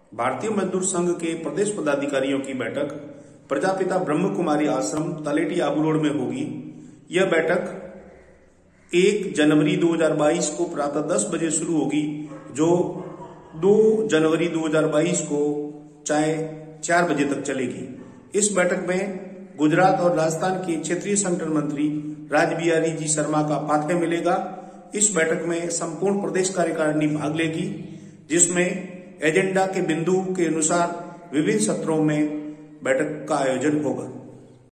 भारतीय मजदूर संघ के प्रदेश पदाधिकारियों की बैठक प्रजापिता ब्रह्म कुमारी आश्रम तलेटी आबू रोड में होगी। यह बैठक 1 जनवरी 2022 को प्रातः 10 बजे शुरू होगी, जो 2 जनवरी 2022 को 4 बजे तक चलेगी। इस बैठक में गुजरात और राजस्थान के क्षेत्रीय संगठन मंत्री राजबिहारी जी शर्मा का पाथेय मिलेगा। इस बैठक में संपूर्ण प्रदेश कार्यकारिणी भाग लेगी, जिसमें एजेंडा के बिंदु के अनुसार विभिन्न सत्रों में बैठक का आयोजन होगा।